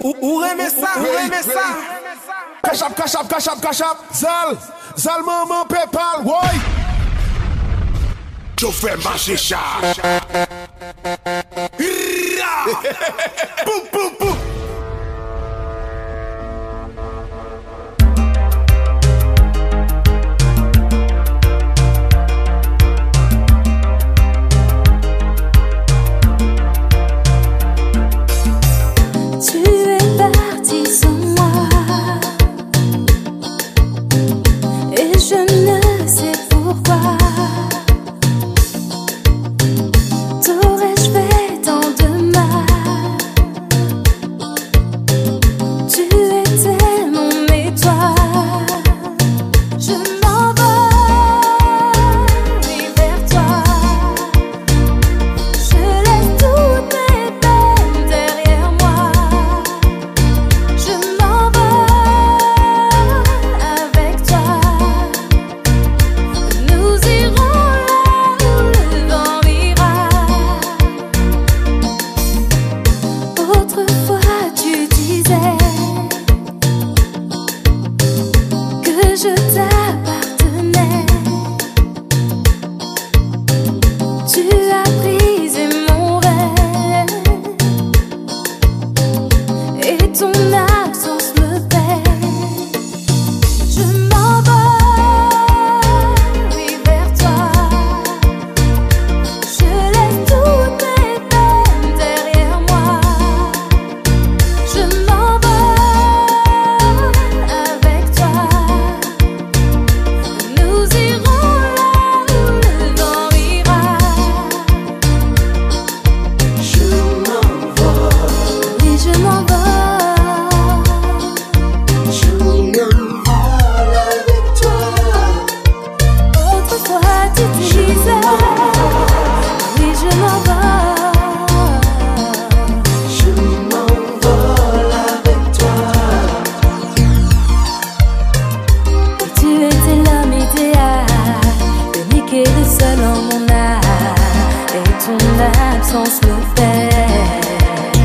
Ou remet ça, ou remet ça. Cachap, Zal maman Paypal, woy. Je fais marcher chat. Boum, boum, boum. Je t'appartenais, tu as brisé mon rêve et ton absence me pèse. Je m'envole, oui, vers toi. Je laisse toutes mes peines derrière moi. Je m'envole avec toi. Seul en mon âme et ton absence me fait.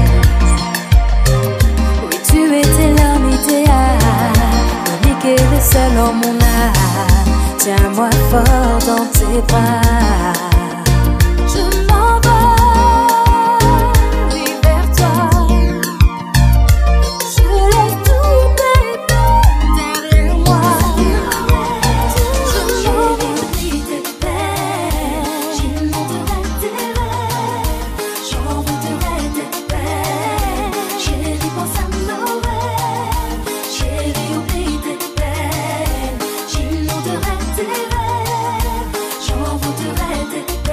Oui, tu étais l'homme idéal, l'unique et le seul en mon âme. Tiens-moi fort dans tes bras. Je m'envole, oui, vers toi. Je laisse tous mes peines derrière moi. J'en voudrais tes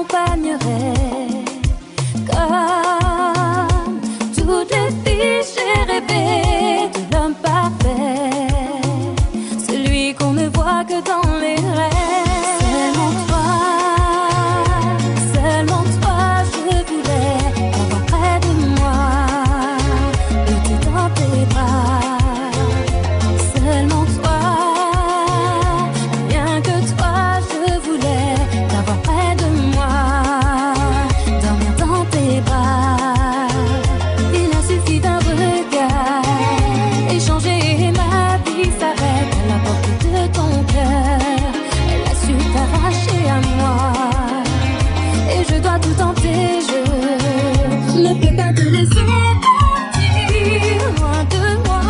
m'accompagnerait. Comme toutes les filles, j'ai rêvé de l'homme parfait, celui qu'on ne voit que dans les rêves. Seulement toi, je voulais avoir près de moi, petit dans tes bras. Seulement toi, rien que toi, je voulais t'avoir près de moi, dormir dans tes bras. Il a suffi d'un regard, échanger et ma vie s'arrête à la porte de ton cœur. Elle a su t'arracher à moi, et je dois tout tenter. Je ne peux pas te laisser partir loin de moi,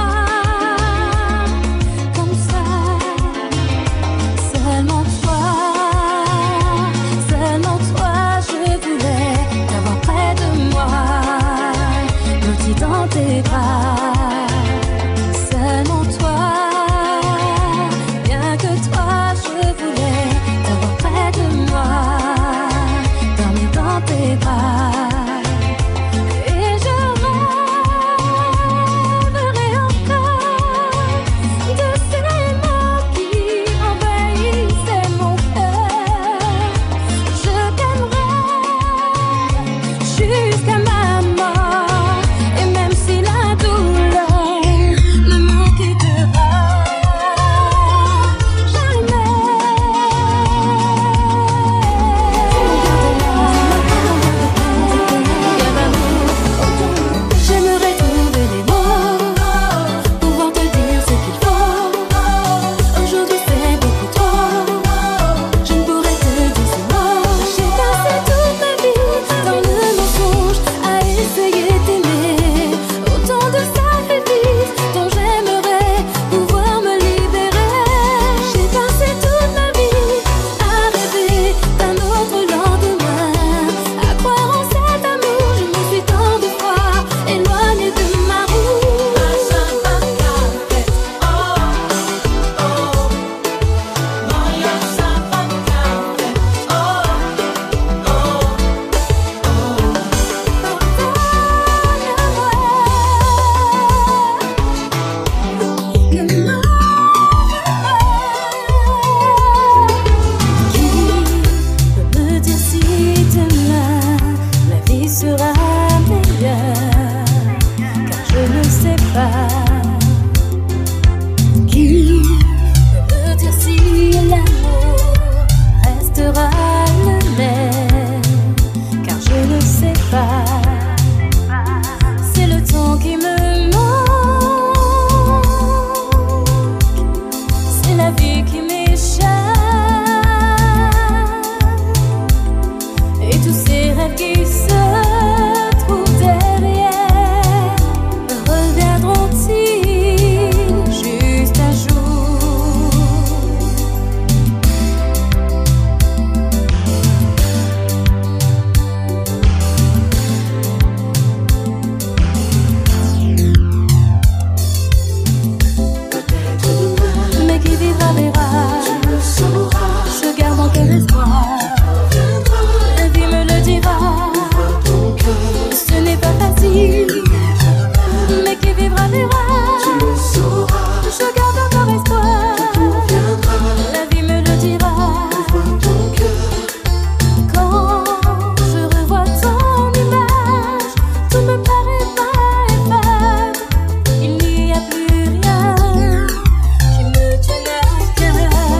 comme ça. Seulement toi, je voulais t'avoir près de moi, blotti dans tes bras. Seulement toi, rien que toi, je voulais t'avoir près de moi, dormir dans tes bras. Et je rêverai encore de ces mots qui envahissaient mon cœur. Je t'aimerai jusqu'à ma mort, et même si la douleur ne me quittera jamais. J'aimerais trouver les mots, pouvoir te dire ce qu'il faut. Aujourd'hui c'est beaucoup trop, je ne pourrais te dire ces mots. J'ai passé toute ma vie dans le mensonge, à essayer d'aimer, autant de sacrifices dont j'aimerais pouvoir me libérer. J'ai passé toute ma vie à rêver d'un autre lendemain, à croire en cet amour. Je me suis tant de fois éloignée de ma route. Qui peut me dire si demain la vie sera meilleure? Car je ne sais pas. Qui peut me dire si l'amour restera le même? Car je ne sais pas. C'est le temps qui me manque, c'est la vie qui m'échappe, et tous ces rêves qui se trouvent derrière reviendront-ils juste un jour? Mais qui vivra verra, je garde encore espoir. La vie me le dira, ce n'est pas facile. Mais qui vivra verra, je garde encore espoir. La vie me le dira, quand je revois ton image, tout me paraît vague. Il n'y a plus rien qui me tienne à cœur.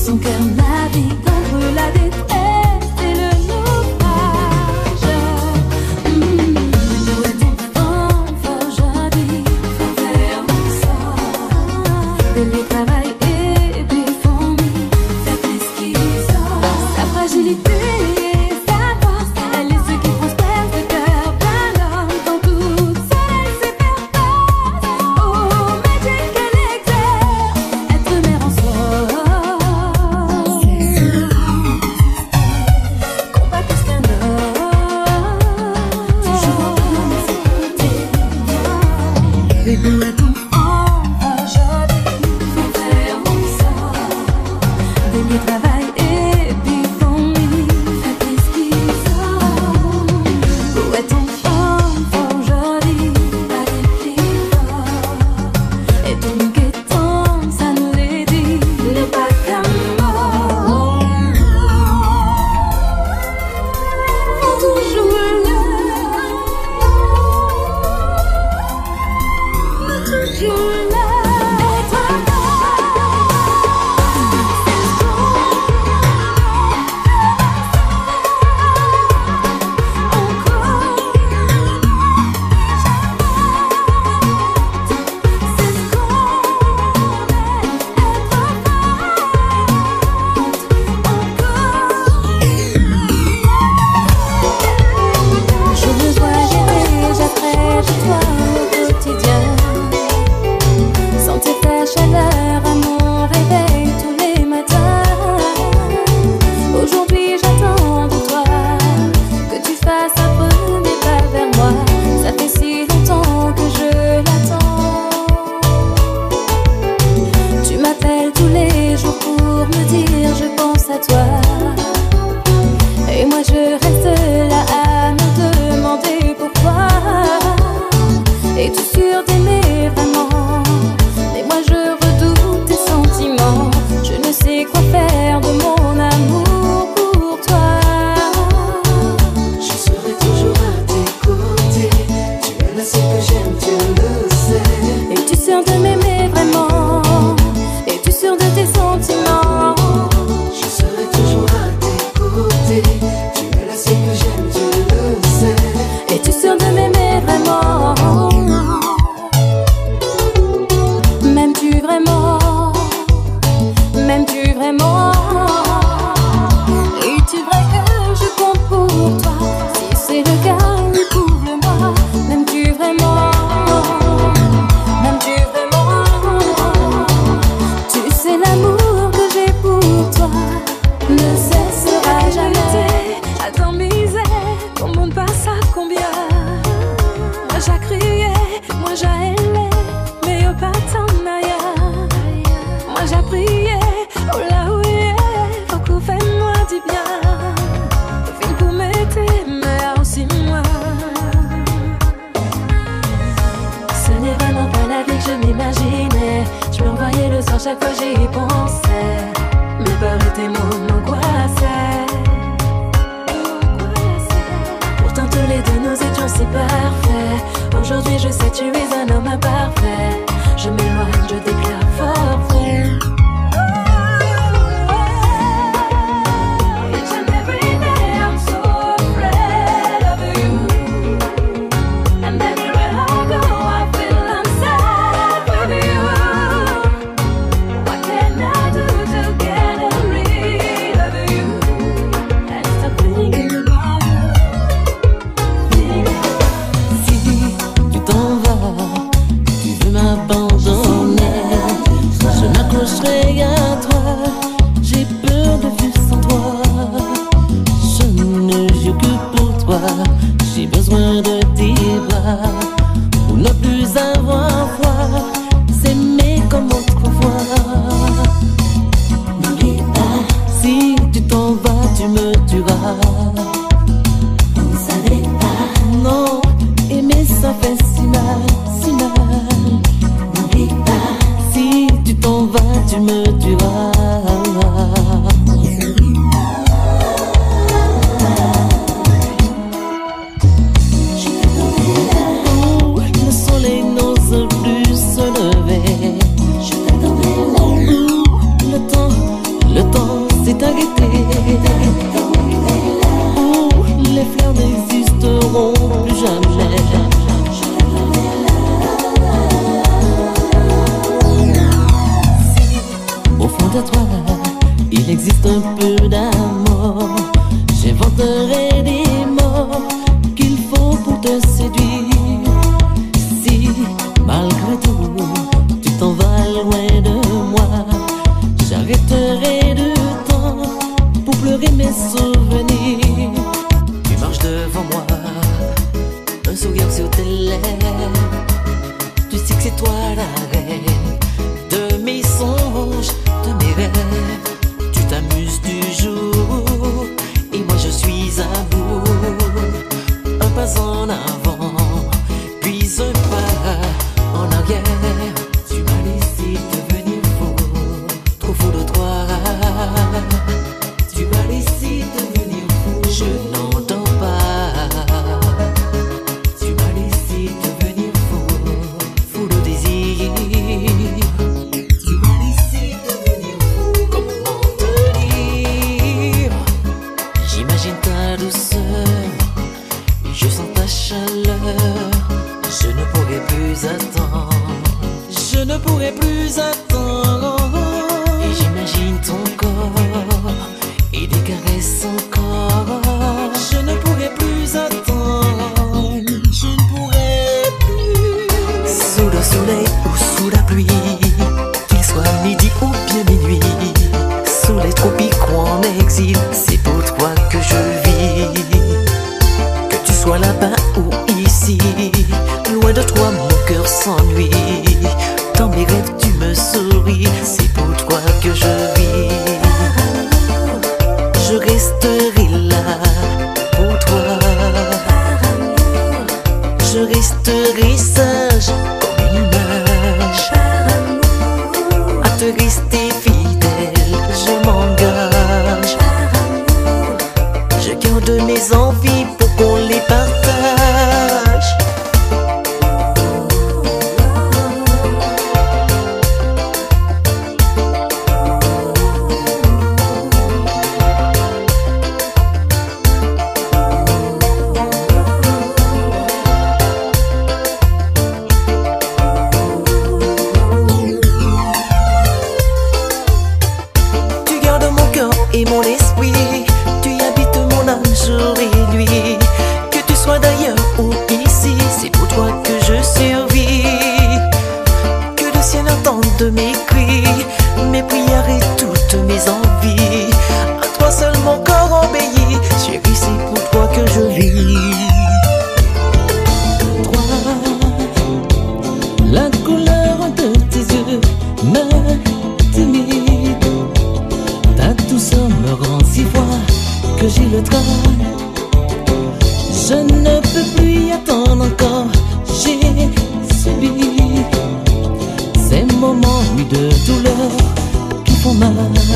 son cœur navigue entre la détresse et le naufrage. Où est ton enfant aujourd'hui? Faut faire mon sort. De lui travail et puis fourmi, faire plus qu'il sort. Sa fragilité. Chaque fois j'y pensais, mes peurs et tes mots m'angoissaient. Pourtant tous les deux nous étions si parfaits. Aujourd'hui je sais tu es un homme imparfait. Je m'éloigne, je déclare forfait. J'ai besoin de tes bras pour ne plus avoir froid, s'aimer comme autrefois. N'oublie pas, si tu t'en vas, tu me tueras. On ne savait pas, non, aimer ça fait si mal, si mal. N'oublie pas, si tu t'en vas, tu me tueras. Le temps Au fond de toi, il existe un peu d'amour. J'inventerai des mots qu'il faut pour te séduire. Si, malgré tout, tu t'en vas loin de moi, j'arrêterai le temps pour pleurer mes souvenirs. Tu marches devant moi, un sourire sur tes lèvres. Tu sais que c'est toi la reine de mes songes, de mes rêves. Tu t'amuses du jour et moi je suis à bout. Un pas en avant, puis un pas en arrière. Tu m'as laissé devenir fou, trop fou de toi. Tu m'as laissé devenir fou, je n'entends pas. Tu m'as laissé devenir fou, fou de désir. Tu m'as laissé devenir fou, comment te dire? J'imagine ta douceur, je sens ta chaleur. Je ne pourrai plus attendre, je ne pourrai plus attendre. Et j'imagine ton corps et des caresses encore. Je ne pourrai plus attendre, je ne pourrai plus. Sous le soleil ou sous la pluie, qu'il soit midi ou bien minuit, sous les tropiques ou en exil, c'est pour toi que je vis. Que tu sois là-bas ou ici, loin de toi mon cœur s'ennuie. Dans mes rêves tu me souris, c'est pour toi que je vis. Je resterai là pour toi. Je resterai sage comme une image. À te rester fidèle, je m'engage. Je garde mes envies pour qu'on les partage. Tu gardes mon cœur et mon esprit, tu y habites mon âme jour et nuit. Que tu sois d'ailleurs ou ici, c'est pour toi que je survis. Que le ciel entende mes cris, mes prières et toutes mes envies. À toi seul mon corps obéit, chérie, c'est pour toi que je vis. Toi, la couleur de tes yeux m'intimide. Ta douceur me rend si froid que j'ai le trac. Je ne peux plus y attendre encore, j'ai subi ces moments de douleur qui font mal.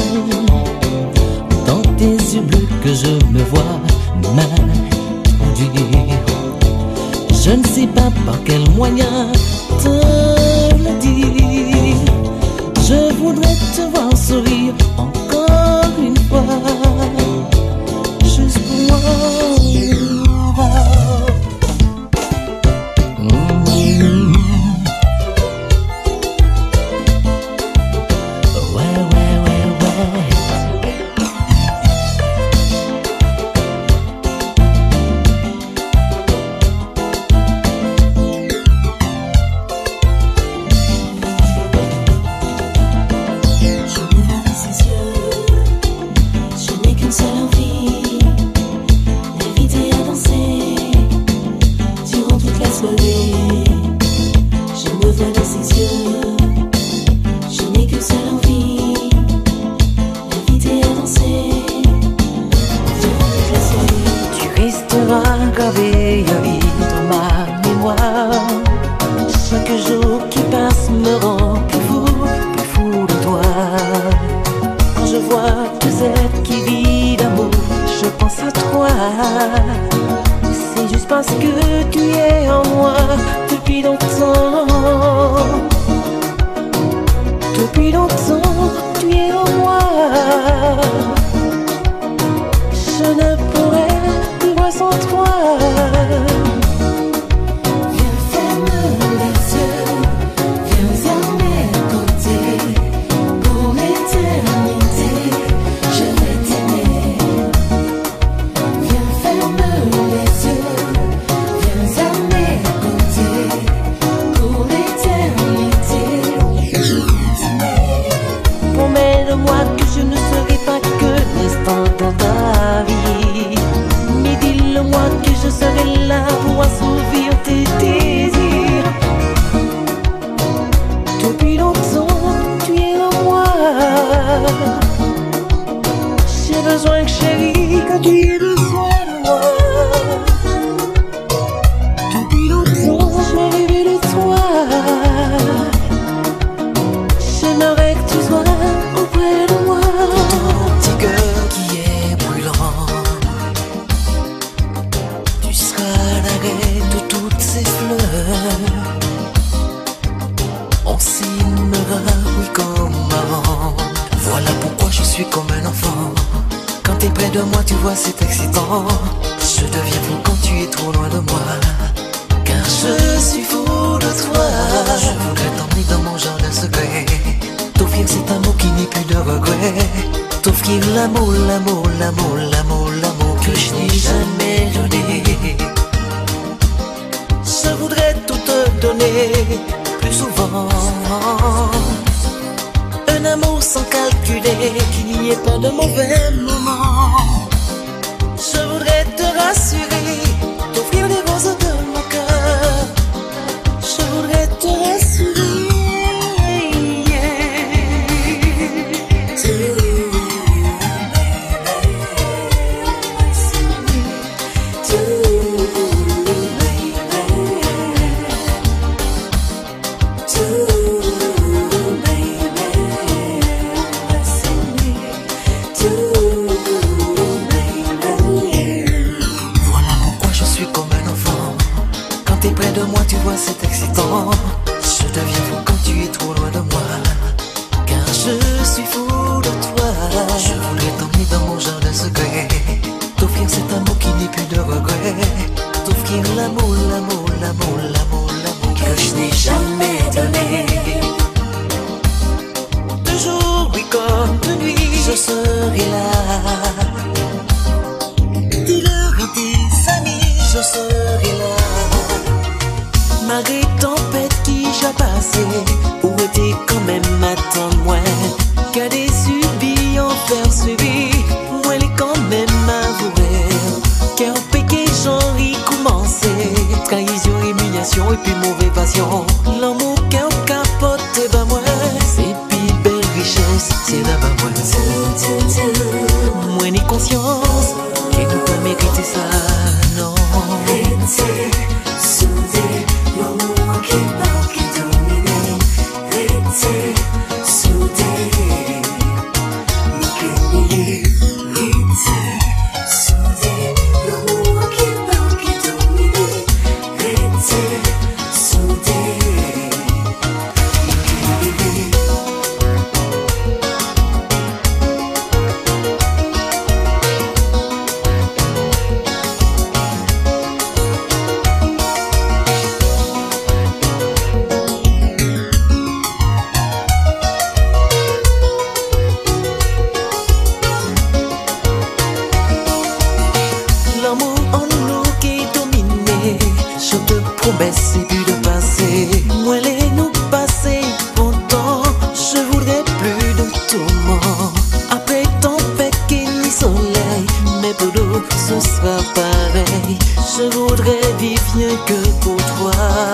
Dans tes yeux bleus que je me vois m'introduire. Je ne sais pas par quel moyen te le dire. Je voudrais te voir sourire encore une fois, juste pour moi. Gravé dans ma mémoire. Chaque jour qui passe me rend plus fou de toi. Quand je vois deux êtres qui vivent d'amour, je pense à toi. C'est juste parce que tu es en moi depuis longtemps. Depuis longtemps, tu es en moi. Je ne pourrais vivre sans toi. Viens ferme les yeux, viens à mes côtés pour m'aider. Promets-le-moi que je ne serai pas que l'instant dans ta vie. Mais dis-le-moi que je serai là pour assouvir tes désirs. Depuis longtemps, tu es en moi. J'ai besoin, chérie, que tu aies besoin de moi. Depuis longtemps, j'ai rêvé de toi. J'aimerais que tu sois auprès de moi. Ton petit cœur qui est brûlant, tu seras l'arrêt de toutes ces fleurs. On s'aimera, oui, comme avant. Voilà pourquoi je suis comme un enfant. Quand t'es près de moi, tu vois, c'est excitant. Je deviens fou quand tu es trop loin de moi, car je suis fou de toi. Je voudrais t'emmener dans mon jardin secret, t'offrir cet amour qui n'est plus de regret, t'offrir l'amour, l'amour, l'amour, l'amour, l'amour que je n'ai jamais donné. Je voudrais tout te donner, plus souvent. Un amour sans calculer, qu'il n'y ait pas de mauvais moments. Je voudrais te rassurer, t'offrir les roses de mon cœur. Je voudrais te rassurer. C'est excitant, je deviens fou quand tu es trop loin de moi, car je suis fou de toi. Je voudrais t'emmener dans mon jardin secret, t'offrir cet amour qui n'est plus de regret, t'offrir l'amour, l'amour, l'amour, l'amour, l'amour que je n'ai jamais donné. De jour, oui, comme de nuit, je serai là. Dis-leur à tes amis, je serai là. Malgré tempête qui j'ai passé, où était quand même attends-moi, qu'à des subis en faire suivi, moi les quand même avoué, car péché j'en ai commencé, trahison, humiliation et puis mauvais passion, l'amour qu'un capote et bah moi, c'est puis belle richesse, c'est là-bas moi, moi ni conscience, qui nous peut mériter ça, non. L'amour qui parle, qui domine, vérité, soudée, vérité, soudée. L'amour qui parle, qui domine, vérité, soudée, promesse et puis de passer. Moi les nous passer longtemps, je voudrais plus de tourments. Après tempête et ni soleil, mais pour nous ce sera pareil. Je voudrais vivre rien que pour toi.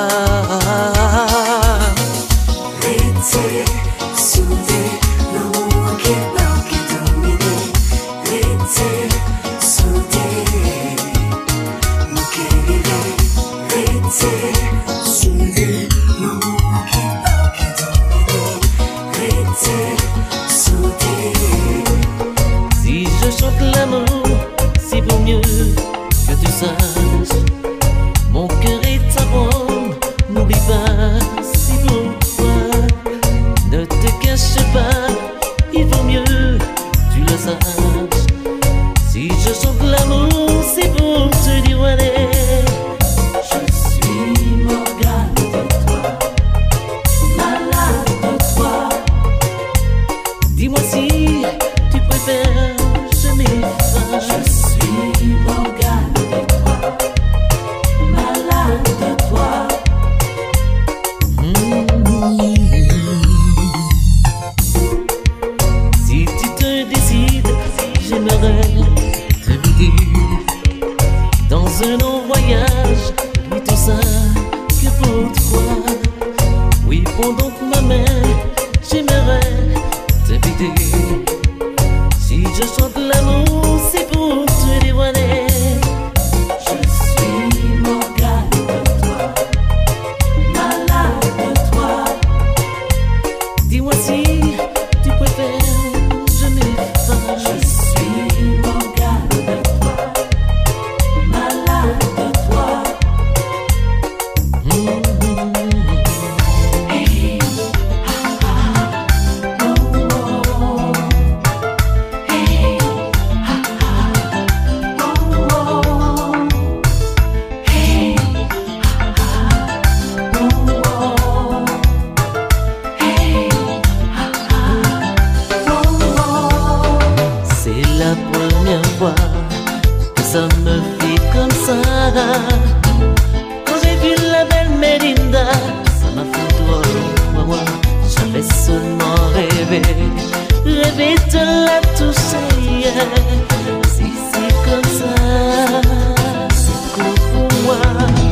vérité, soudée. L'amour qui parle, qui domine, vérité, soudée. Nous qui vivons, vérité, soudée. L'amour qui parle, qui domine, vérité, soudée. Si je chante l'amour, c'est pour mieux que tu saches. Mon cœur est à prendre, n'oublie pas, c'est pour toi. Ne te cache pas, il vaut mieux, tu le saches. Si je chante l'amour, c'est pour te dire allez. Je suis Morgane de toi, malade de toi. Dis-moi si tu préfères, je m'efface. Je suis Morgane de toi, malade de toi. Si j'aimerais te guider dans un long voyage, oui tout ça que pour toi. Oui, prends donc ma main, j'aimerais te guider. Si je chante l'amour, c'est pour te dévoiler. Je suis Morgane de toi, malade de toi. Dis-moi si tu préfères, je m'efface. Je suis Morgane de toi, malade de toi. Hey, ah, ah, oh, oh. Hey, ah, ah, oh, oh. Hey, ah, ah, oh, oh. Hey, ah, ah, oh, oh. C'est la première fois que ça me fait comme ça. Quand j'ai vu la belle Mélinda, ça m'a fait drôle. Moi, j'avais seulement rêvé de la toucher. Si c'est comme ça, c'est cool pour moi.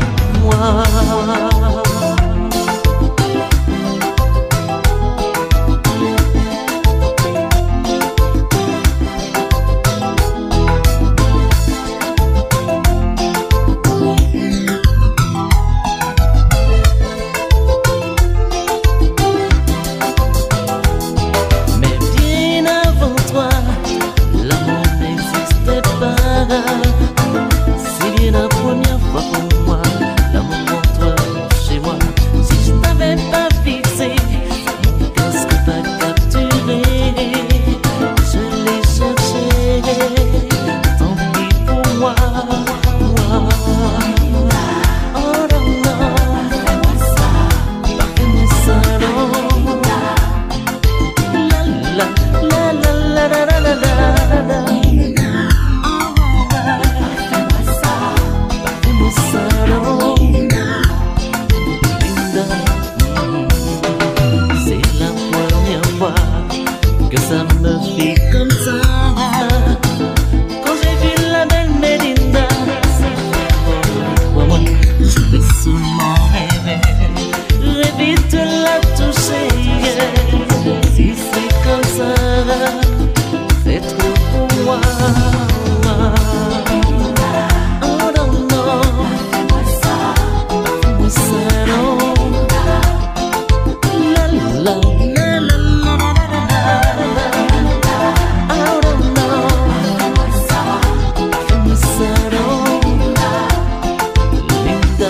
Mais bien avant toi, l'amour n'existait pas. C'est bien la première fois pour moi, l'amour entre chez moi. Si je t'avais pas fixé, mon casque pas capturé, je l'ai cherché, tant pis pour moi. Oh non, non, fais-moi ça, non. La la la la la la la la la. Fais-moi ça, non. Linda, c'est la première fois que ça me fait comme ça. Quand j'ai vu la belle Mélinda, moi, je vais seulement rêver de la toucher. Si c'est comme ça, c'est trop pour moi. Oh non, non, fais-moi ça, non. La la la la la la la. Oh non, non, fais-moi ça, non. Linda,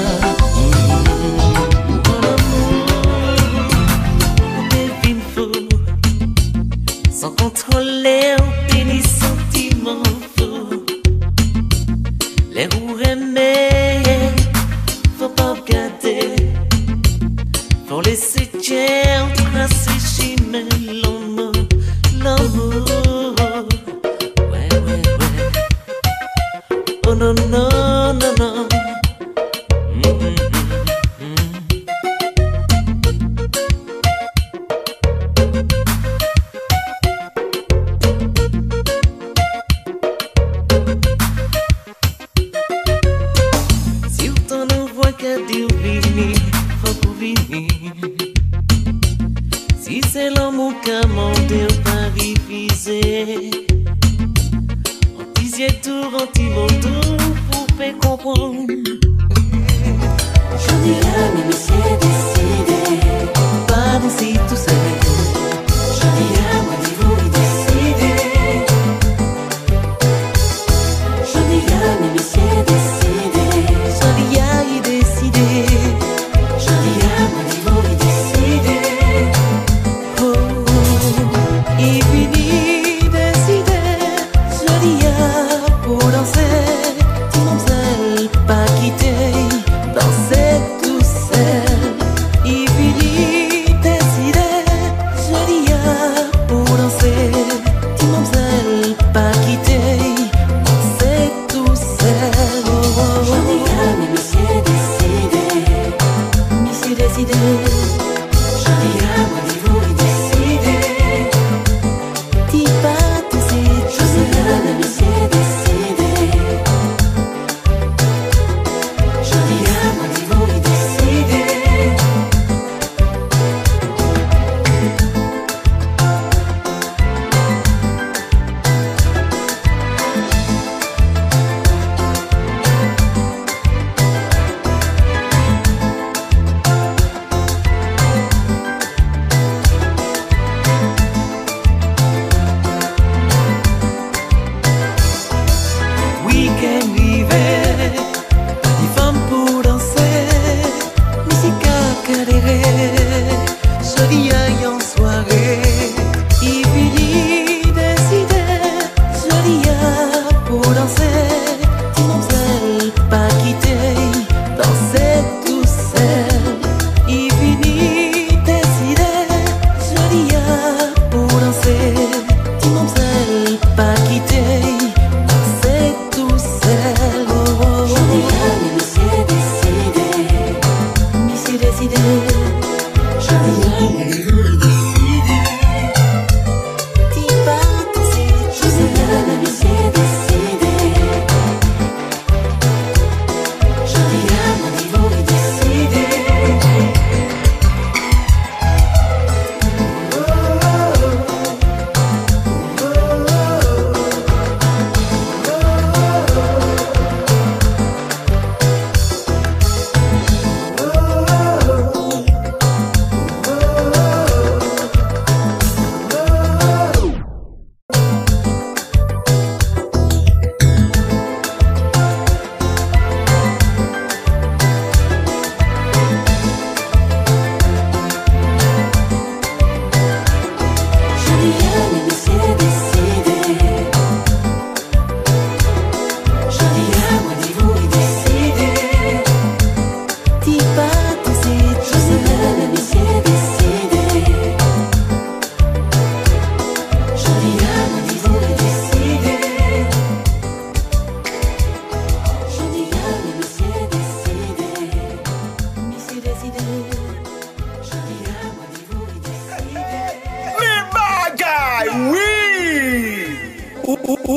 devine fou, sans contrôler aucun sentiment fou. Les roues aimées, faut pas regarder, faut laisser tiens tracer chemin l'amour. Ouais, ouais, ouais. Oh non, non, non, non. Si autant ne voit qu'à dire vini, faut qu'on vini. Si c'est l'amour qu'a mandé au Paris visé, anti-tour, anti-moto, pour faire comprendre. J'en ai un, mais c'est décidé. Pas d'ici tout seul. J'en ai un, moi dis-vous, il décidé. J'en ai un, mais c'est décidé. Sonia est décidé. J'en ai un, moi dis-vous, il décidé. Oh, il finit décidé. Sonia pour danser, mademoiselle pas quitter, danser tout seul. Il finit décidé. Sonia pour danser, mademoiselle pas quitter, danser tout seul. J'en ai un, mais c'est décidé. C'est décidé. J'en ai un, moi dis-vous, il décidé. Dis pas tout c'est J'en ai un,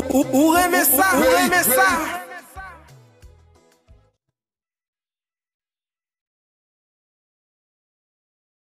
Ou aimez ça, ou aimez ça.